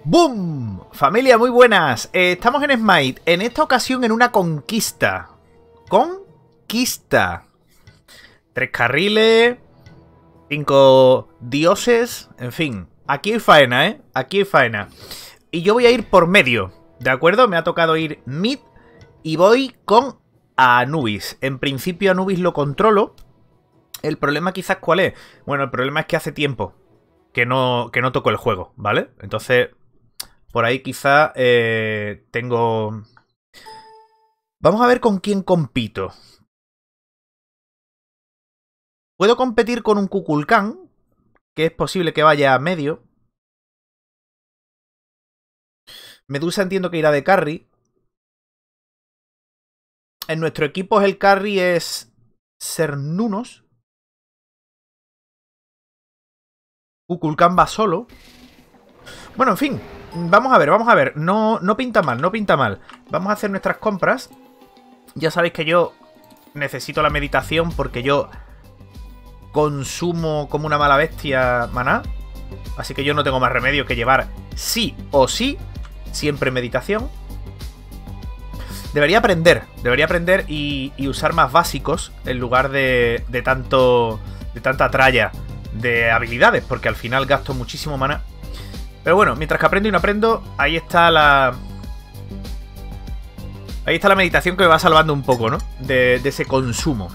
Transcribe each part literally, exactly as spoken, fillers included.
¡Boom! Familia, muy buenas. Eh, estamos en Smite. En esta ocasión en una conquista. Conquista. Tres carriles. Cinco dioses. En fin. Aquí hay faena, ¿eh? Aquí hay faena. Y yo voy a ir por medio. ¿De acuerdo? Me ha tocado ir mid. Y voy con Anubis. En principio Anubis lo controlo. El problema quizás ¿cuál es? Bueno, el problema es que hace tiempo que no, que no toco el juego, ¿vale? Entonces, por ahí quizá eh, tengo... Vamos a ver con quién compito. Puedo competir con un Kukulkan, que es posible que vaya a medio. Medusa entiendo que irá de carry. En nuestro equipo el carry es Cernunnos. Kukulkan va solo. Bueno, en fin. Vamos a ver, vamos a ver. No, no pinta mal, no pinta mal. Vamos a hacer nuestras compras. Ya sabéis que yo necesito la meditación porque yo consumo como una mala bestia maná. Así que yo no tengo más remedio que llevar sí o sí siempre meditación. Debería aprender, debería aprender y, y usar más básicos en lugar de, de tanto de tanta tralla de habilidades, porque al final gasto muchísimo maná. Pero bueno, mientras que aprendo y no aprendo, ahí está la... Ahí está la meditación que me va salvando un poco, ¿no? De, de ese consumo.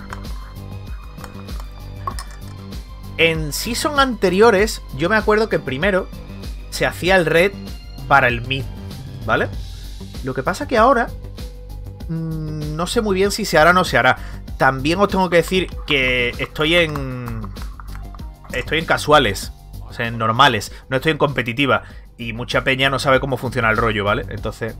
En season anteriores, yo me acuerdo que primero se hacía el red para el mid, ¿vale? Lo que pasa que ahora mmm, no sé muy bien si se hará o no se hará. También os tengo que decir que estoy en... Estoy en casuales. O sea, en normales. No estoy en competitiva. Y mucha peña no sabe cómo funciona el rollo, ¿vale? Entonces...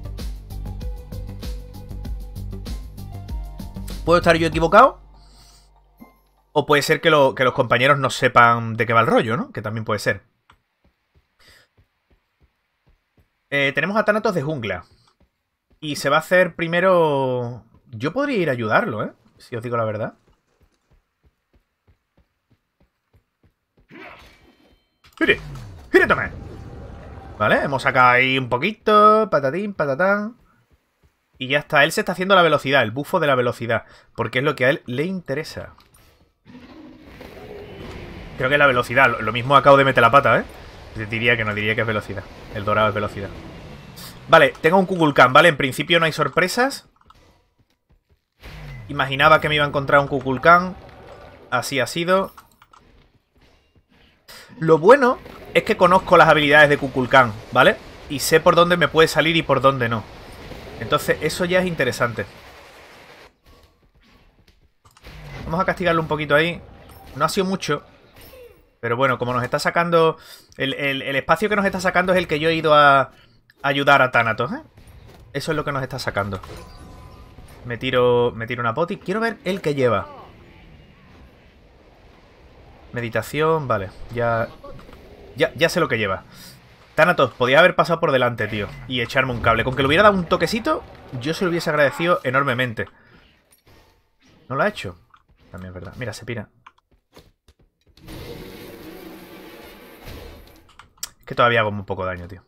¿Puedo estar yo equivocado? O puede ser que, lo, que los compañeros no sepan de qué va el rollo, ¿no? Que también puede ser. Eh, tenemos a Thanatos de jungla. Y se va a hacer primero... Yo podría ir a ayudarlo, ¿eh? Si os digo la verdad. ¡Gire! ¡Gire, tome! Vale, hemos sacado ahí un poquito. Patatín, patatán. Y ya está. Él se está haciendo la velocidad, el bufo de la velocidad. Porque es lo que a él le interesa. Creo que es la velocidad. Lo mismo acabo de meter la pata, ¿eh? Diría que no, diría que es velocidad. El dorado es velocidad. Vale, tengo un Kukulkan, ¿vale? En principio no hay sorpresas. Imaginaba que me iba a encontrar un Kukulkan. Así ha sido. Lo bueno es que conozco las habilidades de Kukulkan, ¿vale? Y sé por dónde me puede salir y por dónde no. Entonces eso ya es interesante. Vamos a castigarlo un poquito ahí. No ha sido mucho. Pero bueno, como nos está sacando... El, el, el espacio que nos está sacando es el que yo he ido a ayudar a Thanatos, ¿eh? Eso es lo que nos está sacando. Me tiro, me tiro una poti. Quiero ver el que lleva. Meditación, vale. Ya, ya, ya sé lo que lleva. Thanatos, podía haber pasado por delante, tío. Y echarme un cable. Con que le hubiera dado un toquecito, yo se lo hubiese agradecido enormemente. ¿No lo ha hecho? También es verdad. Mira, se pira. Es que todavía hago muy poco daño, tío.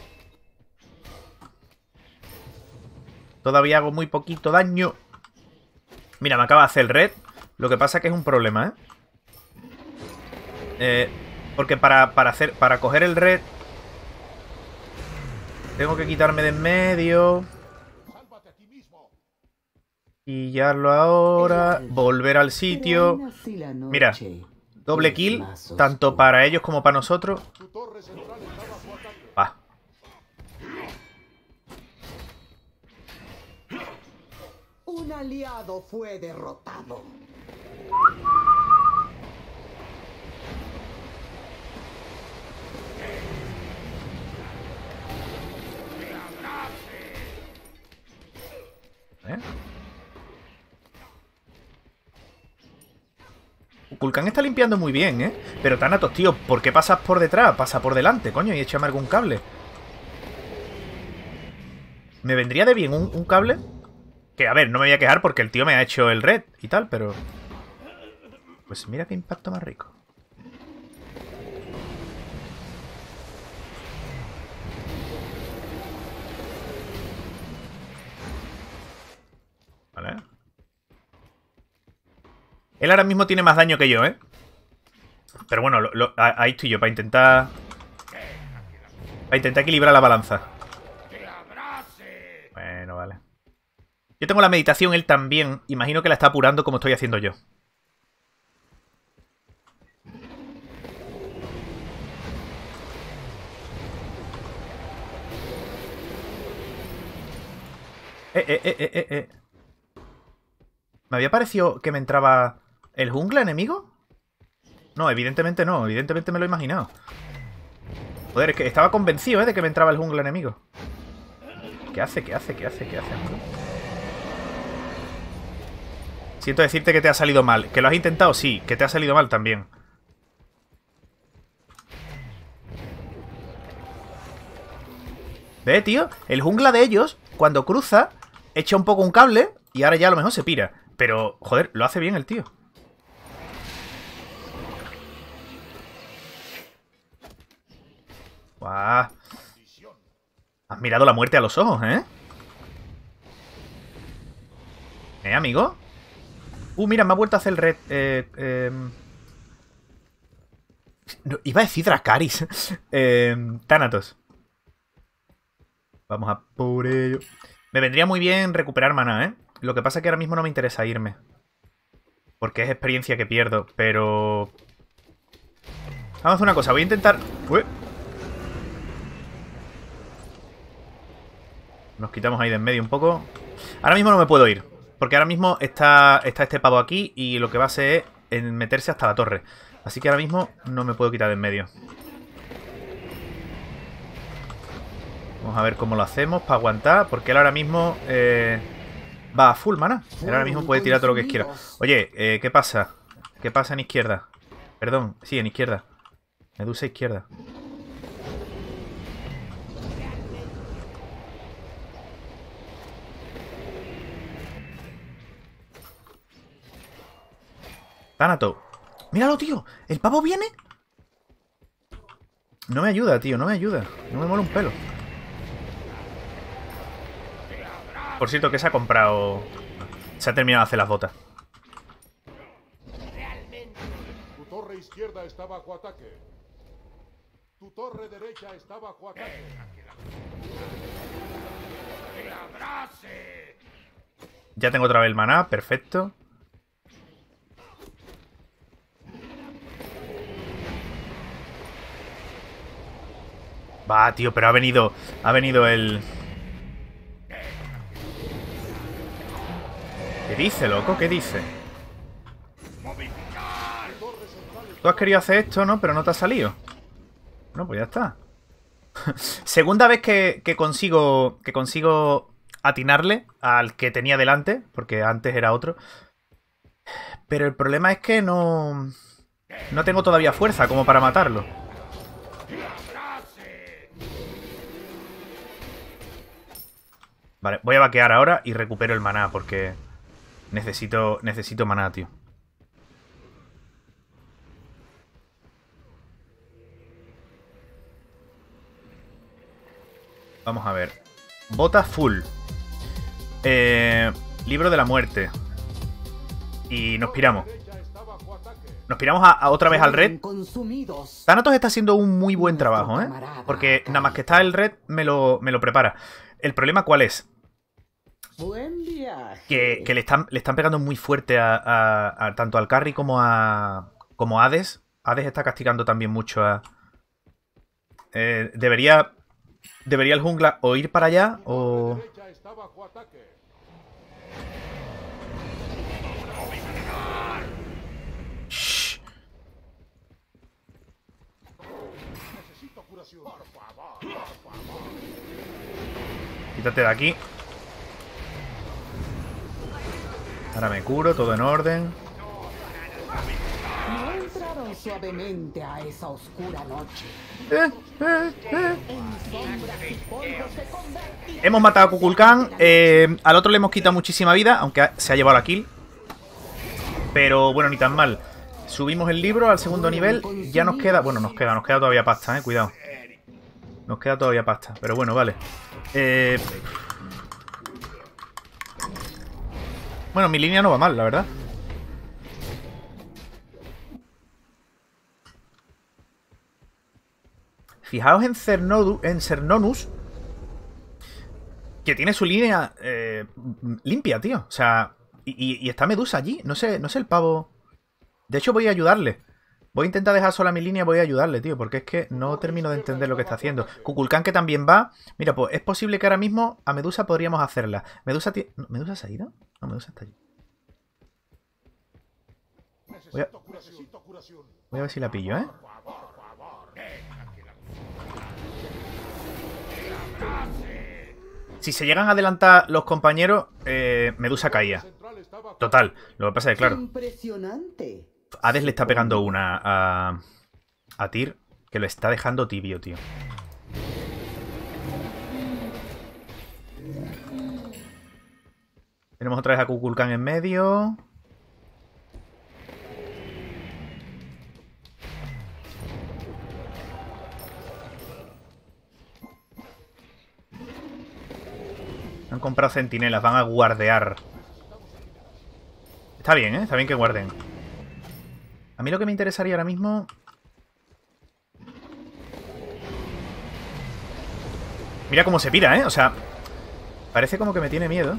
Todavía hago muy poquito daño. Mira, me acaba de hacer el red. Lo que pasa es que es un problema, ¿eh? Eh, porque para, para hacer para coger el red tengo que quitarme de en medio. Pillarlo ahora. Volver al sitio. Mira, doble kill. Tanto para ellos como para nosotros. Va. Un aliado fue derrotado. ¿Eh? Kukulkan está limpiando muy bien, ¿eh? Pero Thanatos, tío, ¿por qué pasas por detrás? Pasa por delante, coño, y échame algún cable. ¿Me vendría de bien un, un cable? Que, a ver, no me voy a quejar porque el tío me ha hecho el red y tal, pero... Pues mira qué impacto más rico. Él ahora mismo tiene más daño que yo, ¿eh? Pero bueno, lo, lo, ahí estoy yo, para intentar... Para intentar equilibrar la balanza. Bueno, vale. Yo tengo la meditación, él también. Imagino que la está apurando como estoy haciendo yo. Eh, eh, eh, eh, eh. ¿Me había parecido que me entraba el jungla enemigo? No, evidentemente no. Evidentemente me lo he imaginado. Joder, es que estaba convencido, ¿eh? De que me entraba el jungla enemigo. ¿Qué hace? ¿Qué hace? ¿Qué hace? ¿Qué hace, amigo? Siento decirte que te ha salido mal. ¿Que lo has intentado? Sí. Que te ha salido mal también. ¿Ve, tío? El jungla de ellos, cuando cruza, echa un poco un cable y ahora ya a lo mejor se pira. Pero, joder, lo hace bien el tío. ¡Guau! Has mirado la muerte a los ojos, ¿eh? ¿Eh, amigo? Uh, mira, me ha vuelto a hacer el red. Eh, eh... No, iba a decir Dracaris. eh, Thanatos. Vamos a por ello. Me vendría muy bien recuperar maná, ¿eh? Lo que pasa es que ahora mismo no me interesa irme. Porque es experiencia que pierdo, pero... Vamos a hacer una cosa, voy a intentar... Uy. Nos quitamos ahí de en medio un poco. Ahora mismo no me puedo ir. Porque ahora mismo está, está este pavo aquí y lo que va a ser es en meterse hasta la torre. Así que ahora mismo no me puedo quitar de en medio. Vamos a ver cómo lo hacemos para aguantar. Porque él ahora mismo eh, va a full mana. Él ahora mismo puede tirar todo lo que quiera. Oye, eh, ¿qué pasa? ¿Qué pasa en izquierda? Perdón, sí, en izquierda. Medusa izquierda. Thanatos. ¡Míralo, tío! ¿El pavo viene? No me ayuda, tío, no me ayuda. No me mola un pelo. Por cierto, que se ha comprado... Se ha terminado de hacer las botas. Tu torre izquierda está bajo ataque. Tu torre derecha está bajo ataque. Ya tengo otra vez el maná, perfecto. Va, tío, pero ha venido... Ha venido el... ¿Qué dice, loco? ¿Qué dice? Tú has querido hacer esto, ¿no? Pero no te ha salido. No, pues ya está. Segunda vez que, que consigo... Que consigo atinarle al que tenía delante. Porque antes era otro. Pero el problema es que no... No tengo todavía fuerza como para matarlo. Vale, voy a vaquear ahora y recupero el maná porque necesito, necesito maná, tío. Vamos a ver. Bota full. Eh, libro de la muerte. Y nos piramos. Nos piramos a, a otra vez al red. Thanatos está haciendo un muy buen trabajo, ¿eh? Porque nada más que está el red me lo, me lo prepara. ¿El problema cuál es? Buen viaje. Que, que le, están, le están pegando muy fuerte a, a, a tanto al carry como a como a Hades. Hades está castigando también mucho a... Eh, debería... Debería el jungla o ir para allá o... Shh. Quítate de aquí. Ahora me curo, todo en orden. No entraron suavemente a esa oscura noche. Eh, eh, eh. En sombras y polvo se convertirán. Hemos matado a Kukulkan. Eh, al otro le hemos quitado muchísima vida, aunque se ha llevado la kill. Pero bueno, ni tan mal. Subimos el libro al segundo nivel. Ya nos queda... Bueno, nos queda, nos queda todavía pasta, eh. Cuidado. Nos queda todavía pasta. Pero bueno, vale. Eh... Bueno, mi línea no va mal, la verdad. Fijaos en, Cernodu, en Cernonus, que tiene su línea eh, limpia, tío. O sea, y, y está Medusa allí. No sé, no sé el pavo. De hecho, voy a ayudarle. Voy a intentar dejar sola mi línea, voy a ayudarle, tío. Porque es que no termino de entender lo que está haciendo. Kukulkan, que también va. Mira, pues es posible que ahora mismo a Medusa podríamos hacerla. Medusa tiene... ¿Medusa se ha ido? No, Medusa está allí. Voy a... Voy a ver si la pillo, ¿eh? Si se llegan a adelantar los compañeros, eh, Medusa caía. Total. Lo que pasa es que, claro, Impresionante. Hades le está pegando una a, a Tyr, que lo está dejando tibio, tío. Tenemos otra vez a Kukulkan en medio. Han comprado centinelas, van a guardear. Está bien, ¿eh? Está bien que guarden. A mí lo que me interesaría ahora mismo... Mira cómo se pira, ¿eh? O sea, parece como que me tiene miedo.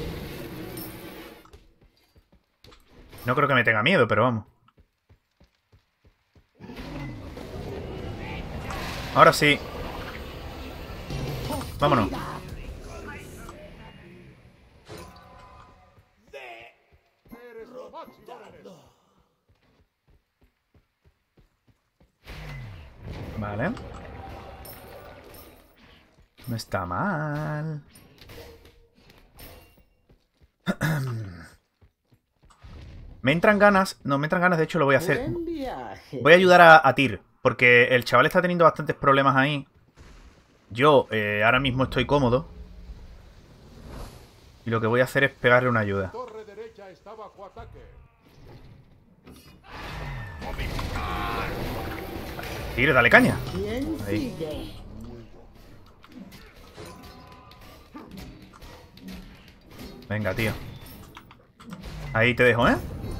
No creo que me tenga miedo, pero vamos. Ahora sí. Vámonos. Vale. No está mal. Me entran ganas. No, me entran ganas, de hecho lo voy a hacer. Buen viaje. Voy a ayudar a, a Tyr, porque el chaval está teniendo bastantes problemas ahí. Yo eh, ahora mismo estoy cómodo. Y lo que voy a hacer es pegarle una ayuda. Torre derecha está bajo ataque. Tyr, dale caña. ¿Quién Ahí. sigue? Venga, tío. Ahí te dejo, ¿eh?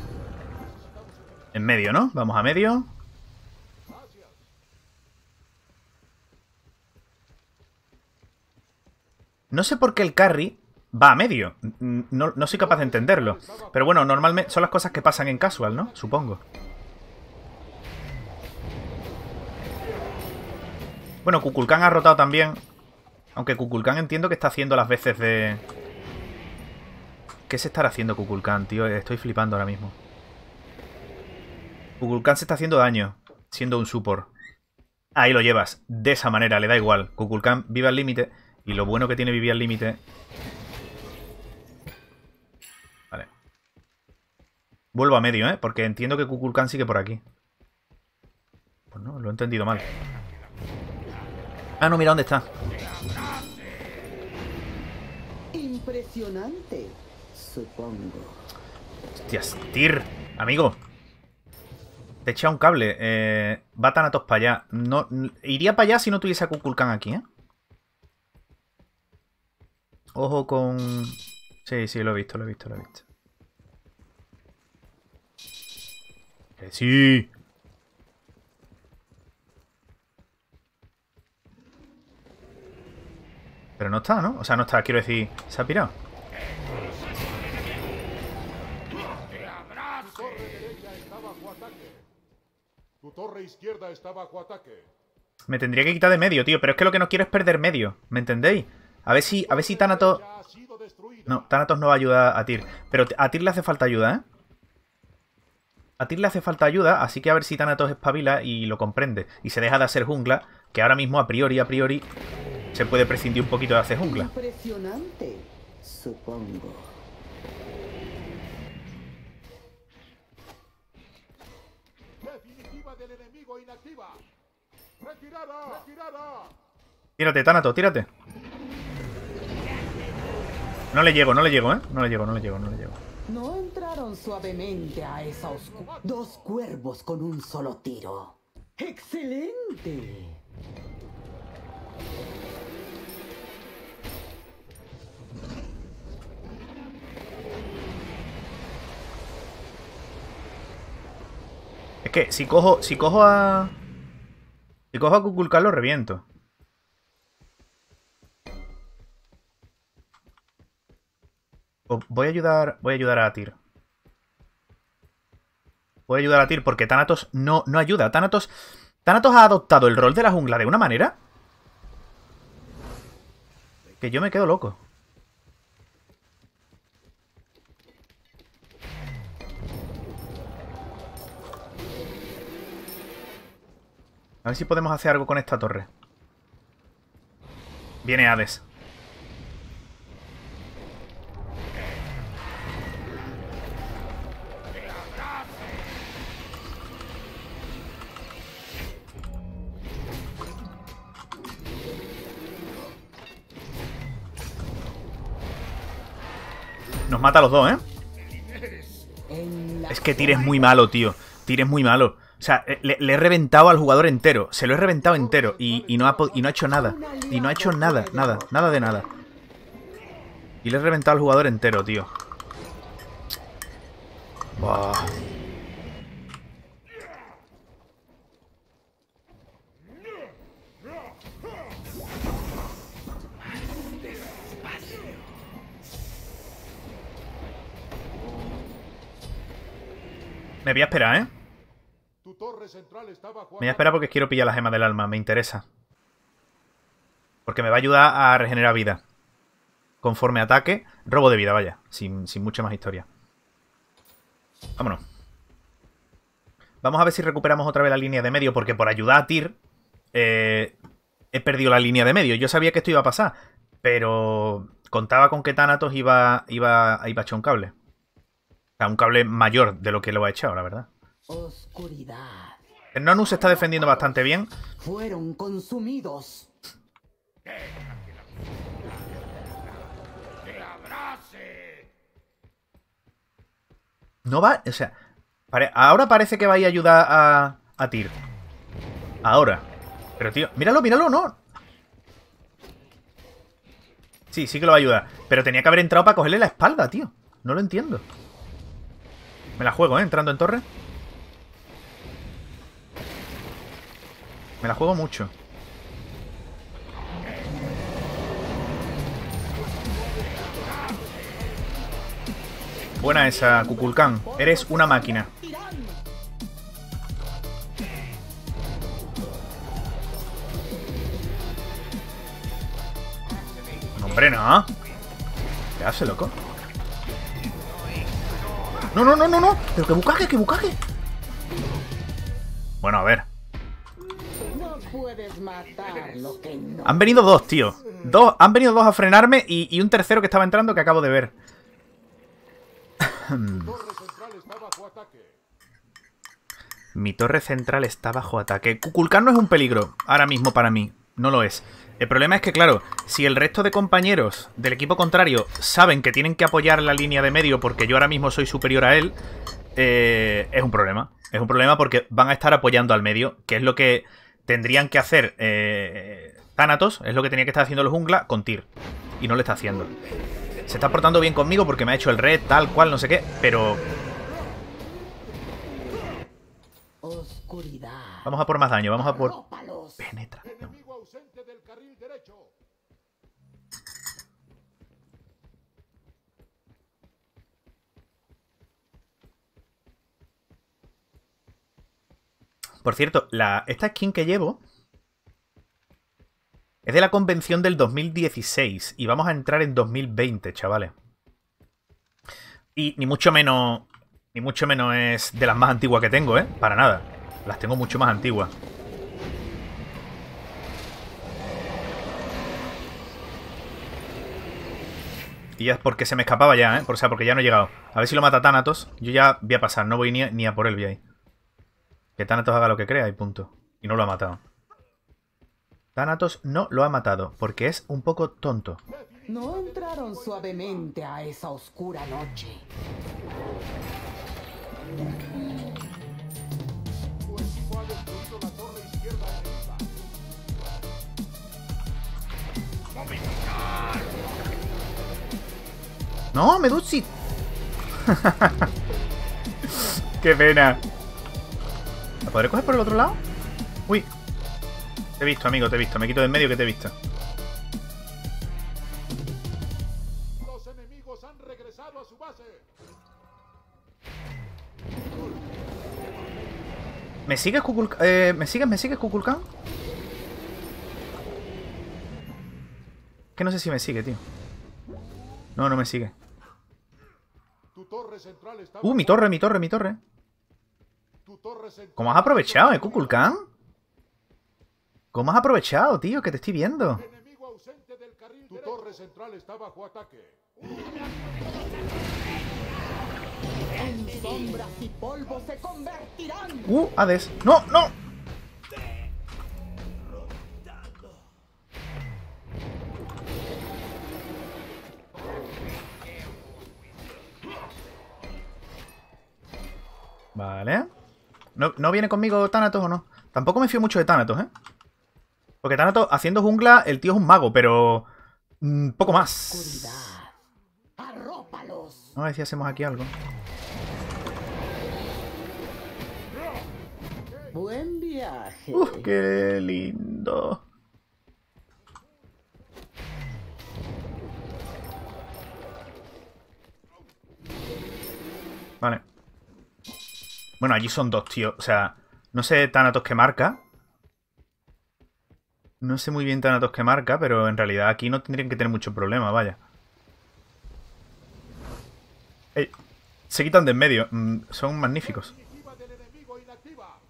En medio, ¿no? Vamos a medio. No sé por qué el carry va a medio. No, no soy capaz de entenderlo. Pero bueno, normalmente son las cosas que pasan en casual, ¿no? Supongo. Bueno, Kukulkan ha rotado también. Aunque Kukulkan entiendo que está haciendo las veces de... ¿Qué se estará haciendo Kukulkan, tío? Estoy flipando ahora mismo. Kukulkan se está haciendo daño, siendo un support. Ahí lo llevas, de esa manera, le da igual. Kukulkan vive al límite, y lo bueno que tiene vivir al límite... Vale. Vuelvo a medio, ¿eh? Porque entiendo que Kukulkan sigue por aquí. Pues no, lo he entendido mal. Ah, no, mira dónde está. Impresionante, supongo. Hostias, Tyr, amigo. Te echa un cable. Eh, va Thanatos para allá. No, iría para allá si no tuviese a Kukulkan aquí, ¿eh? Ojo con... Sí, sí, lo he visto, lo he visto, lo he visto. Que sí. Pero no está, ¿no? O sea, no está, quiero decir... ¿Se ha pirado? Tu torre derecha está bajo ataque. Tu torre izquierda está bajo ataque. Me tendría que quitar de medio, tío. Pero es que lo que no quiero es perder medio. ¿Me entendéis? A ver si, a ver si Thanatos... Ya ha sido destruida. No, Thanatos no va a ayudar a Tyr. Pero a Tyr le hace falta ayuda, ¿eh? A Tyr le hace falta ayuda, así que a ver si Thanatos espabila y lo comprende. Y se deja de hacer jungla, que ahora mismo a priori, a priori... Se puede prescindir un poquito de hacer jungla. Impresionante, supongo. Definitiva del enemigo inactiva. Retirada. Retirada. Tírate, Thanatos, tírate. No le llego, no le llego, ¿eh? No le llego, no le llego, no le llego. No entraron suavemente a esa oscuridad. Dos cuervos con un solo tiro. ¡Excelente! Es que si cojo, si cojo a... Si Si cojo a Kukulkan lo reviento. O voy a ayudar. Voy a ayudar a Tyr. Voy a ayudar a Tyr porque Thanatos no, no ayuda. Thanatos. Thanatos ha adoptado el rol de la jungla de una manera que yo me quedo loco. A ver si podemos hacer algo con esta torre. Viene Hades. Nos mata a los dos, ¿eh? Es que Tyr es muy malo, tío. Tyr es muy malo. O sea, le, le he reventado al jugador entero. Se lo he reventado entero. Y, y, no ha, y no ha hecho nada. Y no ha hecho nada, nada. Nada de nada. Y le he reventado al jugador entero, tío. Buah. Me voy a esperar, ¿eh? Tu torre central está bajo Me voy a esperar porque quiero pillar la gema del alma. Me interesa. Porque me va a ayudar a regenerar vida. Conforme ataque, robo de vida, vaya. Sin, sin mucha más historia. Vámonos. Vamos a ver si recuperamos otra vez la línea de medio. Porque por ayudar a Tyr eh, he perdido la línea de medio. Yo sabía que esto iba a pasar. Pero contaba con que Thanatos iba, iba, iba a echar un cable. O sea, un cable mayor de lo que lo ha echado, la verdad. Oscuridad. El Nonus se está defendiendo bastante bien. Fueron consumidos. No va... O sea... Pare, ahora parece que va a ir a ayudar a... A Tyr. Ahora. Pero, tío... Míralo, míralo, no. Sí, sí que lo va a ayudar. Pero tenía que haber entrado para cogerle la espalda, tío. No lo entiendo. Me la juego, ¿eh? Entrando en torre. Me la juego mucho. Buena esa, Kukulkan. Eres una máquina. No, hombre, no. ¿Qué hace, loco? No, no, no, no, no. Pero que bucaje, que bucaje. Bueno, a ver. No puedes matar lo que no. Han venido dos, tío. Dos, han venido dos a frenarme y, y un tercero que estaba entrando que acabo de ver. torre central está bajo ataque. Mi torre central está bajo ataque. Kukulkan no es un peligro ahora mismo para mí. No lo es. El problema es que, claro, si el resto de compañeros del equipo contrario saben que tienen que apoyar la línea de medio porque yo ahora mismo soy superior a él, eh, es un problema. Es un problema porque van a estar apoyando al medio, que es lo que tendrían que hacer eh, Thanatos, es lo que tenía que estar haciendo el jungla con Tyr. Y no lo está haciendo. Se está portando bien conmigo porque me ha hecho el red, tal cual, no sé qué, pero... Oscuridad. Vamos a por más daño, vamos a por... Arrópalos. Penetración. Enemigo ausente del carril derecho. Por cierto, la, esta skin que llevo es de la convención del dos mil dieciséis y vamos a entrar en dos mil veinte, chavales. Y ni mucho menos, ni mucho menos es de las más antiguas que tengo, ¿eh? Para nada. Las tengo mucho más antiguas. Y ya es porque se me escapaba ya, ¿eh? O sea, porque ya no he llegado. A ver si lo mata Thanatos. Yo ya voy a pasar, no voy ni a, ni a por él, voy ahí. Que Thanatos haga lo que crea y punto. Y no lo ha matado. Thanatos no lo ha matado, porque es un poco tonto. No entraron suavemente a esa oscura noche. Tu equipo ha destruido la torre izquierda enemiga. ¡No, Medusi! ¡Qué pena! ¿La podré coger por el otro lado? ¡Uy! Te he visto, amigo, te he visto. Me quito de en medio que te he visto. Los enemigos han regresado a su base. ¿Me sigues, Kukulkan? Eh, ¿Me sigues, me sigues, Kukulkan? Que no sé si me sigue, tío. No, no me sigue. Tu torre central estaba Uh, mi torre, mi torre, mi torre. Tu torre central ¿Cómo has aprovechado, eh, Kukulkan? ¿Cómo has aprovechado, tío? Que te estoy viendo. Enemigo ausente del carril. Tu torre central está bajo ataque. En sombras y polvo se convertirán. Uh, Hades. ¡No, no! Vale. ¿No, ¿No viene conmigo Thanatos o no? Tampoco me fío mucho de Thanatos, ¿eh? Porque Thanatos, haciendo jungla, el tío es un mago, pero... Mmm, poco más. Oscuridad. Arrópalos. Vamos a ver si hacemos aquí algo. Buen viaje. ¡Uf, qué lindo! Vale. Bueno, allí son dos, tío. O sea, no sé Thanatos que marca. No sé muy bien Thanatos que marca, pero en realidad aquí no tendrían que tener mucho problema, vaya. Ey, se quitan de en medio. Mm, son magníficos. Definitiva del enemigo inactiva.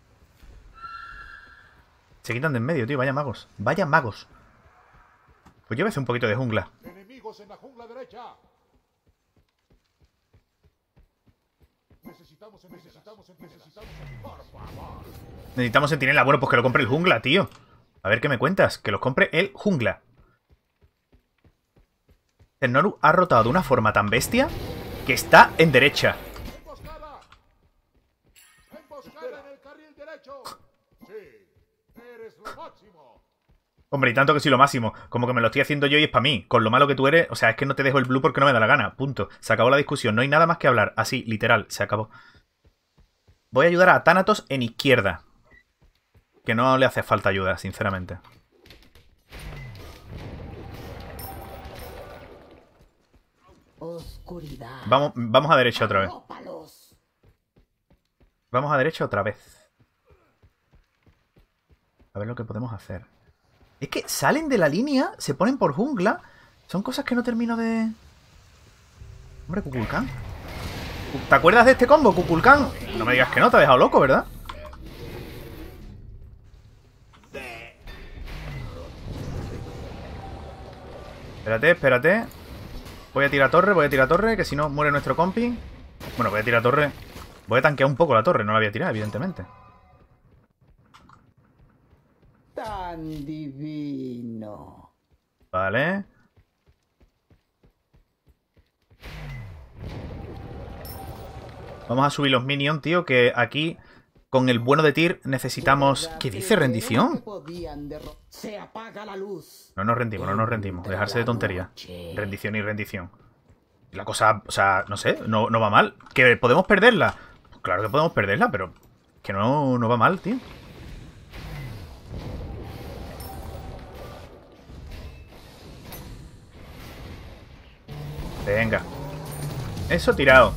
Se quitan de en medio, tío. Vaya magos. Vaya magos. Pues yo voy a hacer un poquito de jungla. Enemigos en la jungla derecha. Necesitamos, necesitamos, necesitamos. Por favor. Necesitamos sentinela. Bueno, pues que lo compre el jungla, tío. A ver qué me cuentas. Que los compre el jungla. El Noru ha rotado de una forma tan bestia que está en derecha. Emboscada. Emboscada en el carril derecho. Sí, eres lo máximo. Hombre, y tanto que soy lo máximo. Como que me lo estoy haciendo yo y es para mí. Con lo malo que tú eres, o sea, es que no te dejo el blue porque no me da la gana. Punto. Se acabó la discusión. No hay nada más que hablar. Así, literal. Se acabó. Voy a ayudar a Thanatos en izquierda. Que no le hace falta ayuda, sinceramente. Oscuridad. Vamos, vamos a derecha otra vez. Arrópalos. Vamos a derecha otra vez. A ver lo que podemos hacer. Es que salen de la línea, se ponen por jungla. Son cosas que no termino de... Hombre, Kukulkan. ¿Te acuerdas de este combo, Kukulkan? No me digas que no, te ha dejado loco, ¿verdad? Espérate, espérate. Voy a tirar torre, voy a tirar torre, que si no muere nuestro compi. Bueno, voy a tirar torre. Voy a tanquear un poco la torre, no la voy a tirar, evidentemente. Tan divino. Vale. Vamos a subir los minions, tío, que aquí, con el bueno de Tyr, necesitamos... ¿Qué dice rendición? Se apaga la luz. No nos rendimos, no nos rendimos. Dejarse de tontería. Rendición y rendición. La cosa, o sea, no sé, no, no va mal. ¿Que podemos perderla? Pues claro que podemos perderla, pero que no, no va mal, tío. Venga. Eso tirado.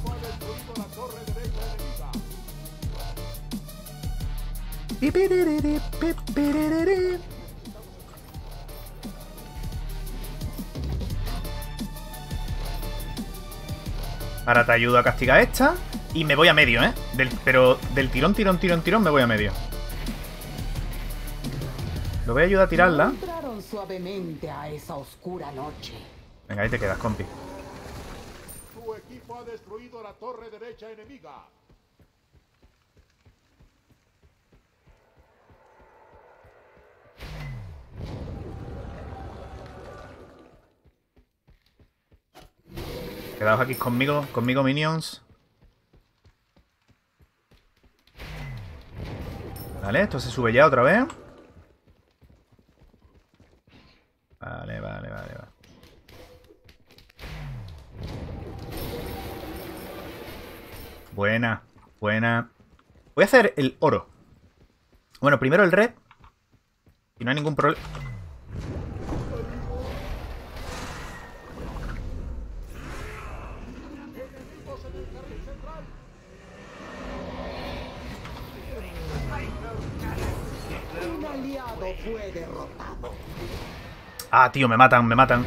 Ahora te ayudo a castigar esta. Y me voy a medio, ¿eh? Del, pero del tirón, tirón, tirón, tirón me voy a medio. Lo voy a ayudar a tirarla. Entraron suavemente a esa oscura noche. Venga, ahí te quedas, compi. Tu equipo ha destruido la torre derecha enemiga. Quedaos aquí conmigo, conmigo, minions. Vale, esto se sube ya otra vez. Vale, vale, vale, vale. Buena, buena. Voy a hacer el oro. Bueno, primero el red. Y no hay ningún problema. Un aliado fue derrotado. Ah, tío, me matan, me matan.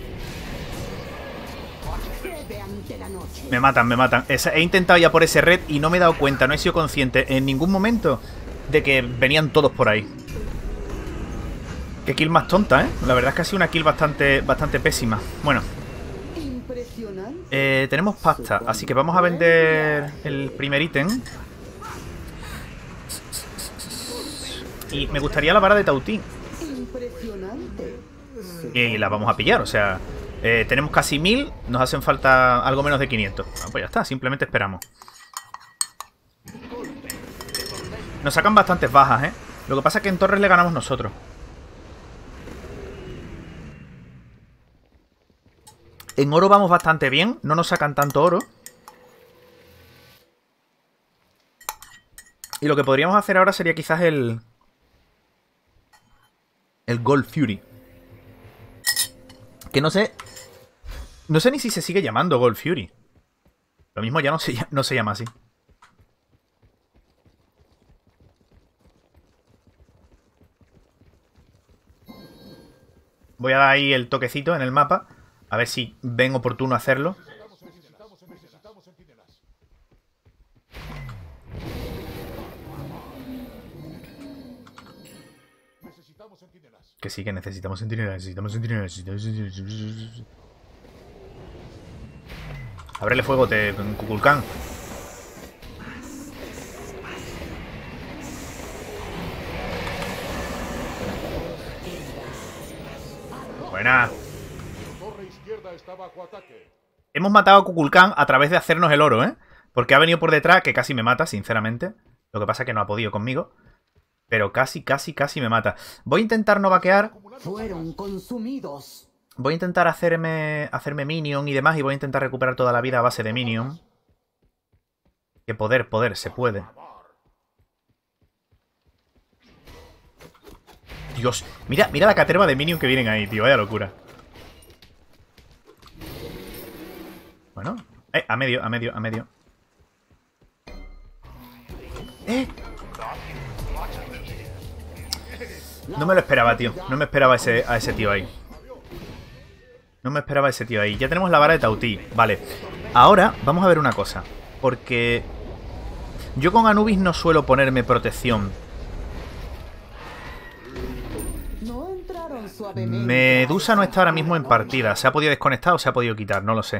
Cede ante la noche. Me matan, me matan. Esa- he intentado ya por ese red y no me he dado cuenta, no he sido consciente en ningún momento de que venían todos por ahí. Qué kill más tonta, ¿eh? La verdad es que ha sido una kill bastante, bastante pésima. Bueno, Impresionante. eh, tenemos pasta, así que vamos a vender el primer ítem. Y me gustaría la vara de Tautí. Impresionante. Y la vamos a pillar, o sea... eh, tenemos casi mil, nos hacen falta algo menos de quinientos. Ah, pues ya está, simplemente esperamos. Nos sacan bastantes bajas, ¿eh? Lo que pasa es que en torres le ganamos nosotros. En oro vamos bastante bien, no nos sacan tanto oro. Y lo que podríamos hacer ahora sería quizás el... El Gold Fury. Que no sé... No sé ni si se sigue llamando Gold Fury. Lo mismo ya no se, no se llama así. Voy a dar ahí el toquecito en el mapa. A ver si ven oportuno hacerlo. Necesitamos, necesitamos centinelas. Necesitamos centinelas. Que sí, que necesitamos centinelas, necesitamos centinelas, necesitamos centinelas. Ábrele fuego, te, Kukulkan. Buena. Tu torre izquierda está bajo ataque. Hemos matado a Kukulkan a través de hacernos el oro, ¿eh? Porque ha venido por detrás, que casi me mata, sinceramente. Lo que pasa es que no ha podido conmigo. Pero casi, casi, casi me mata. Voy a intentar no vaquear. Fueron consumidos. Voy a intentar hacerme, hacerme minion y demás. Y voy a intentar recuperar toda la vida a base de minion. Que poder, poder, se puede. Dios, mira, mira la caterva de minion que vienen ahí, tío. Vaya locura. Bueno, eh, a medio, a medio, a medio. ¡Eh! No me lo esperaba, tío. No me esperaba a ese, a ese tío ahí. No me esperaba a ese tío ahí. Ya tenemos la vara de Tautí. Vale. Ahora vamos a ver una cosa. Porque yo con Anubis no suelo ponerme protección. No entraron suavemente. Medusa no está ahora mismo en partida. ¿Se ha podido desconectar o se ha podido quitar? No lo sé.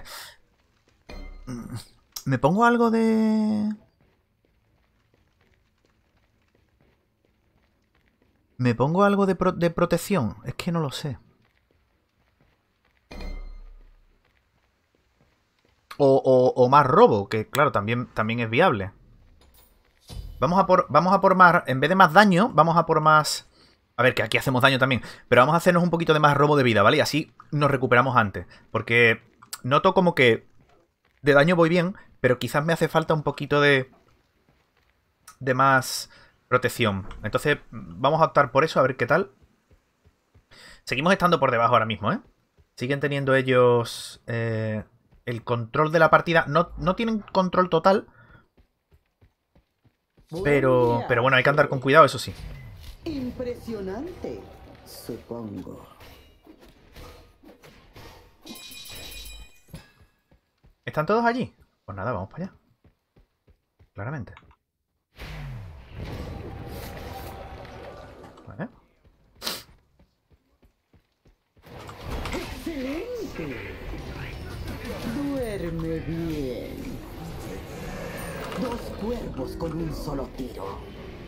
¿Me pongo algo de...? ¿Me pongo algo de, pro de protección? Es que no lo sé. O, o, o más robo, que claro, también, también es viable. Vamos a, por, vamos a por más... En vez de más daño, vamos a por más... A ver, que aquí hacemos daño también. Pero vamos a hacernos un poquito de más robo de vida, ¿vale? Y así nos recuperamos antes. Porque noto como que de daño voy bien, pero quizás me hace falta un poquito de... De más... protección. Entonces vamos a optar por eso, a ver qué tal. Seguimos estando por debajo ahora mismo, ¿eh? Siguen teniendo ellos eh, el control de la partida. No, no tienen control total. Pero, pero bueno, hay que andar con cuidado, eso sí. Impresionante, supongo. ¿Están todos allí? Pues nada, vamos para allá. Claramente. Vale. ¡Excelente! Duerme bien. Dos cuervos con un solo tiro.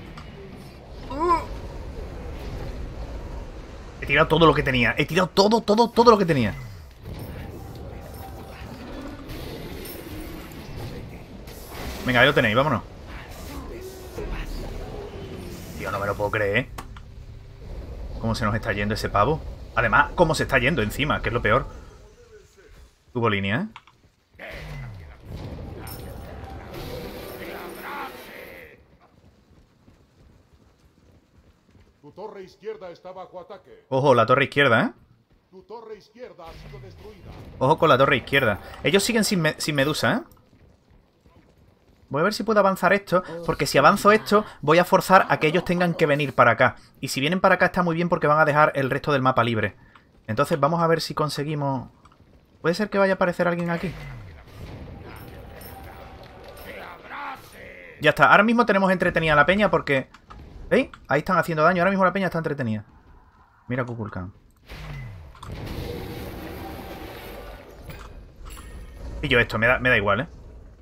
He tirado todo lo que tenía. He tirado todo, todo, todo lo que tenía. Venga, ahí lo tenéis, vámonos. Tío, no me lo puedo creer. ¿Cómo se nos está yendo ese pavo? Además, cómo se está yendo encima, que es lo peor. Tuvo línea, ¿eh? torre izquierda está bajo ataque. Ojo, la torre izquierda, ¿eh? Tu torre izquierda ha sido destruida. Ojo con la torre izquierda. Ellos siguen sin, me sin medusa, ¿eh? Voy a ver si puedo avanzar esto, porque si avanzo esto, voy a forzar a que ellos tengan que venir para acá. Y si vienen para acá está muy bien porque van a dejar el resto del mapa libre. Entonces vamos a ver si conseguimos... ¿Puede ser que vaya a aparecer alguien aquí? Ya está, ahora mismo tenemos entretenida la peña porque... ¿Veis? Ahí están haciendo daño, ahora mismo la peña está entretenida. Mira Kukulkan. Y yo esto, me da, me da igual, ¿eh?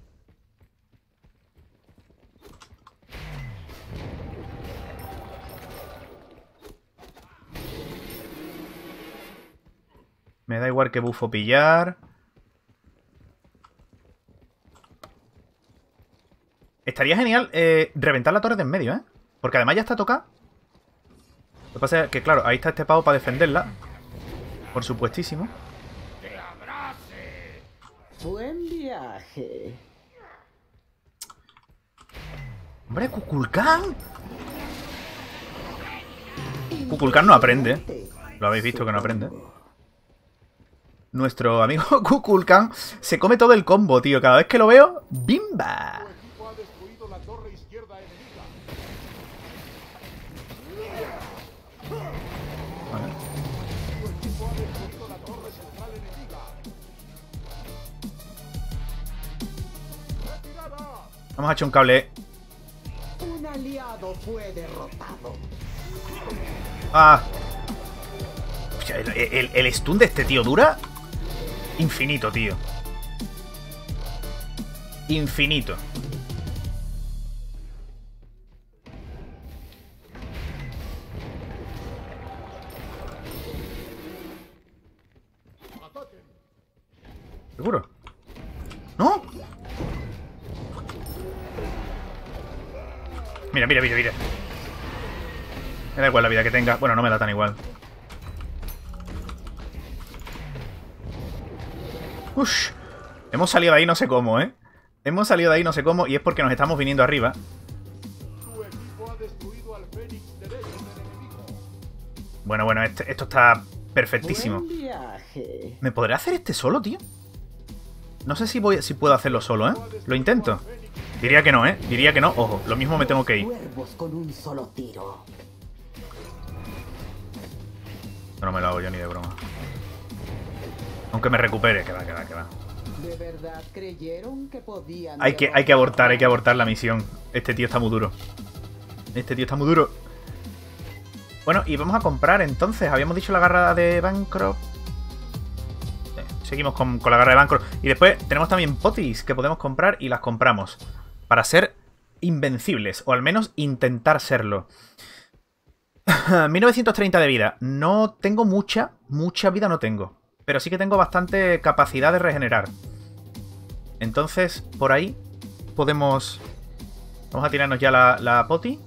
Me da igual que bufo pillar. Estaría genial eh, reventar la torre de en medio, ¿eh? Porque además ya está tocada. Lo que pasa es que, claro, ahí está este pavo para defenderla. Por supuestísimo. Buen viaje. ¡Hombre, Kukulkan! Kukulkan no aprende. Lo habéis visto que no aprende. Nuestro amigo Kukulkan se come todo el combo, tío. Cada vez que lo veo, ¡bimba! Tu equipo ha destruido la torre izquierda enemiga. Vale. Tu equipo ha destruido la torre central enemiga. ¡Retirada! Vamos a echar un cable. Un aliado fue derrotado. Ah. Hostia, el, el, el stun de este tío dura infinito, tío. Infinito. ¡Ataquen! ¿Seguro? ¿No? Mira, mira, mira, mira. Me da igual la vida que tenga. Bueno, no me da tan igual. Ush. Hemos salido de ahí no sé cómo, ¿eh? Hemos salido de ahí no sé cómo y es porque nos estamos viniendo arriba. Tu equipo ha destruido al Fénix derecho del enemigo. Bueno, bueno, este, esto está perfectísimo. Buen viaje. ¿Me podré hacer este solo, tío? No sé si, voy, si puedo hacerlo solo, ¿eh? Lo intento. Diría que no, ¿eh? Diría que no. Ojo, lo mismo me tengo que ir. Cuervos con un solo tiro. No me lo hago yo ni de broma. Aunque me recupere, que va, que va, que va. ¿De verdad creyeron que podían Hay que, hay que abortar, hay que abortar la misión. Este tío está muy duro. Este tío está muy duro. Bueno, y vamos a comprar entonces. Habíamos dicho la garra de Bancroft. Eh, seguimos con, con la garra de Bancroft. Y después tenemos también potis que podemos comprar y las compramos. Para ser invencibles. O al menos intentar serlo. mil novecientos treinta de vida. No tengo mucha, mucha vida no tengo. Pero sí que tengo bastante capacidad de regenerar. Entonces, por ahí podemos... Vamos a tirarnos ya la, la poti.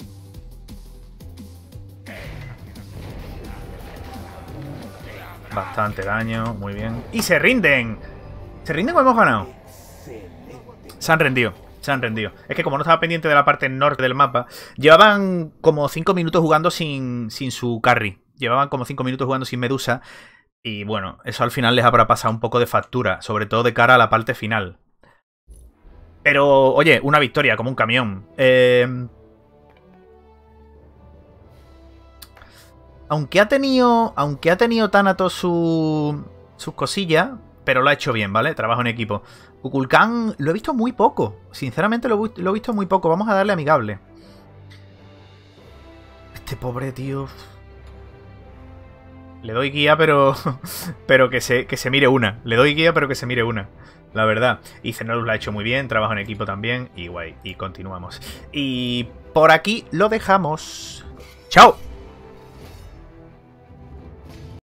Bastante daño, muy bien. ¡Y se rinden! ¿Se rinden o hemos ganado? Se han rendido, se han rendido. Es que como no estaba pendiente de la parte norte del mapa, llevaban como cinco minutos jugando sin, sin su carry. Llevaban como cinco minutos jugando sin Medusa. Y bueno, eso al final les habrá pasado un poco de factura, sobre todo de cara a la parte final. Pero, oye, una victoria, como un camión. Eh... Aunque ha tenido. Aunque ha tenido Thanatos su, sus cosillas, pero lo ha hecho bien, ¿vale? Trabajo en equipo. Kukulkan lo he visto muy poco. Sinceramente lo, lo he visto muy poco. Vamos a darle amigable. Este pobre tío. Le doy guía, pero. Pero que se, que se mire una. Le doy guía, pero que se mire una. La verdad. Y Xenolus lo ha hecho muy bien. Trabajo en equipo también. Y guay. Y continuamos. Y por aquí lo dejamos. ¡Chao!